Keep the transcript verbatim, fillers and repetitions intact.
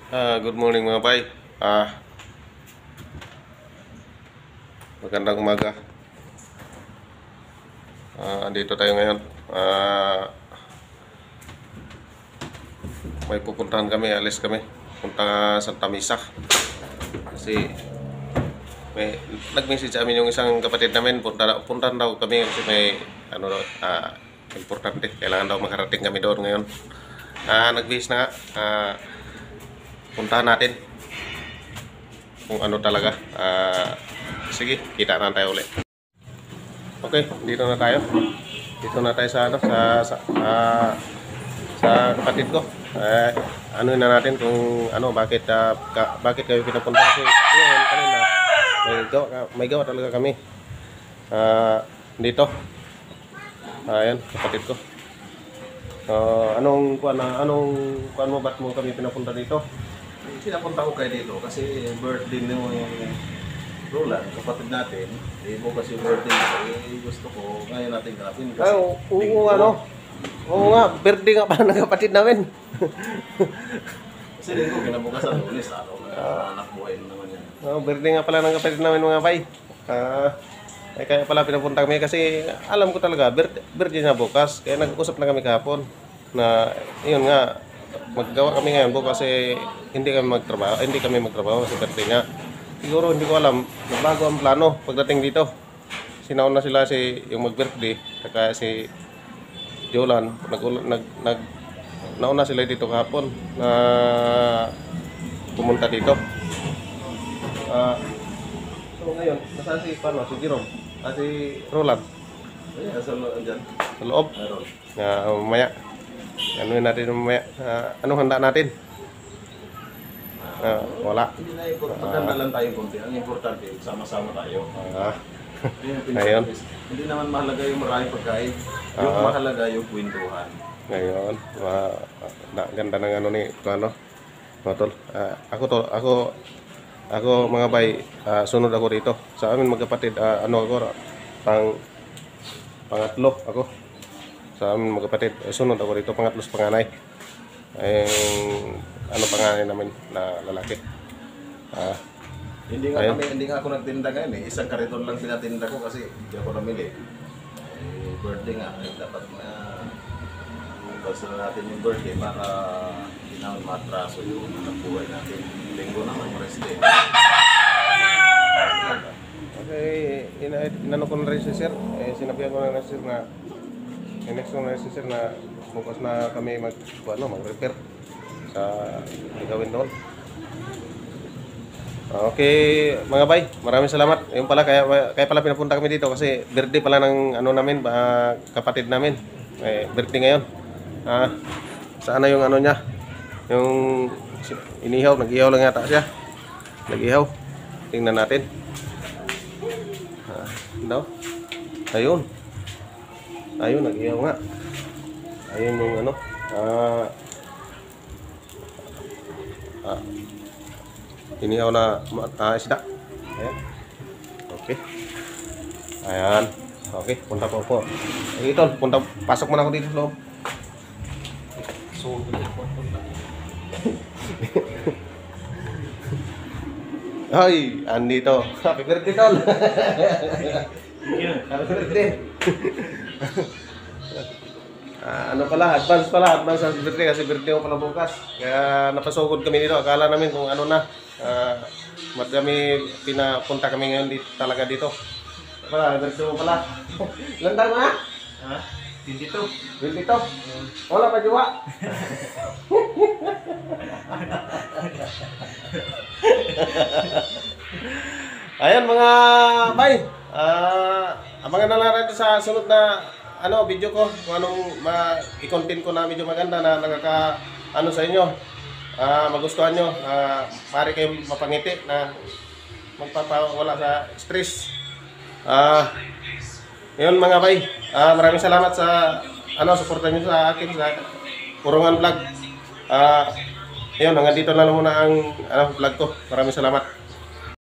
Ah, good morning mga bay. Ah, magandang umaga. Ah, dito tayo ngayon. Ah, may pupuntahan kami, alis kami. Punta sa Santa Misa. Kasi may nag-message sa amin yung isang kapatid namin, punta puntahan daw kami kasi may ano ah, importante. Kailangan daw makarating kami doon ngayon. Ah, nag-message na nga. Ah, puntahan natin kung ano talaga. Ah, sige, kita na tayo ulit. Okay, dito na tayo. Dito na tayo sa ano sa sa, ah, sa kapatid ko. Eh, ano na natin kung ano bakit ah, ka, bakit kayo pinapunta kasi yun kanina may gawa, may gawa talaga kami. Ah, dito. Ayan, kapatid ko. Ah, anong kuan na anong kuan mo ba't mo kami pinapunta dito? Pinapunta ko kayo dito kasi birthday ni Roland, kapatid natin. Eh, bukas yung birthday nito. Eh, gusto ko ngayon natin gawin kasi Ay, oo, ano? Oo nga, birthday nga pala ng kapatid namin. kasi linggo, kinabukasan lunes, ano, uh, anak buhay naman yan. Oh, birthday nga pala ng kapatid namin mga bay. Ah, ay kaya pala pinapunta kami kasi alam ko talaga birthday, birthday niya bukas. Kaya nag-usap na kami kahapon na yun nga maggawa kami ngayon bukas kasi hindi kami magtrabaho, hindi kami magtrabaho kasi birthday niya. Siguro hindi ko alam, nagbago ang plano pagdating dito. Sinauna sila si yung mag-birthday saka si Jolan nag, nag, nag nauna sila dito kahapon na pumunta dito. Ah, so ngayon, nasaan si paano si Jerome? Ah, si Roland Ayan, sa loob dyan. sa loob. Meron. Na mamaya. Ano natin mamaya? Ah, anong handa natin? Ah, wala. Hindi na importante. Maganda lang tayo konti. Ang importante, sama-sama tayo. Ah, Yun yung Ngayon. pinaka- Hindi naman mahalaga yung maraming pagkain. Yung Ah. mahalaga yung kwentuhan. ngayon, ma, na, ganda ng ano ni ito ano. Mga tol. Ah, ako to, ako ako mga bay, ah, sunod ako dito. Sa amin magkapatid, ah, ano ako pang pangatlo ako. Sa amin magkapatid, eh, sunod ako dito pangatlo sa panganay. Ay ano panganay namin na lalaki. Ah, Hindi nga Ayun. kami, hindi nga ako nagtinda ngayon eh. Isang kariton lang pinatinda ko kasi hindi ako namili. Eh, birthday nga, eh, dapat na basta natin yung birthday para hindi naman matraso yung anak buhay natin. Linggo naman, rest day. Okay, ina inano ko na rin si sir. Eh, sinabihan ko na rin si sir na next ko na rin si sir na bukas na kami mag ano, mag-repair sa gagawin doon. Okay, mga bay, maraming salamat. Yung pala kaya kaya pala pinapunta kami dito kasi birthday pala ng ano namin, ah, kapatid namin. Eh, birthday ngayon. Ah, sana yung ano niya? Yung si- inihaw, nag-ihaw lang yata siya. Nag-ihaw. Tingnan natin. Ah, daw. Ayun. Ayun, nag-ihaw nga. Ayun yung ano. Ah, ah, inihaw na uh, isda. Ayan. Okay. Ayan. Okay, punta po po. Ito, punta, pasok muna ako dito sa loob. So, Ay, andito. Happy birthday, tol. Happy birthday. Ah, ano pala, advance pala, advance sa birthday kasi birthday ko pala bukas. Kaya napasugod kami dito. Akala namin kung ano na. Ah, mat kami pinapunta kami ngayon dito, talaga dito. Pala, birthday mo pala. Ilan taon na? Ha? twenty-two. twenty-two. Wala pa jowa. Ayan mga bay. Ah, abangan na lang natin sa sunod na ano video ko kung anong ma i-content ko na medyo maganda na nakaka ano sa inyo. Ah, magustuhan nyo. Ah, pare kayo mapangiti na magpapawala sa stress. Ah, yun mga bay. Ah, maraming salamat sa ano suporta niyo sa akin sa Purungan Vlog. Ah, ayun, hanggang dito na lang muna ang ano, vlog ko. Maraming salamat.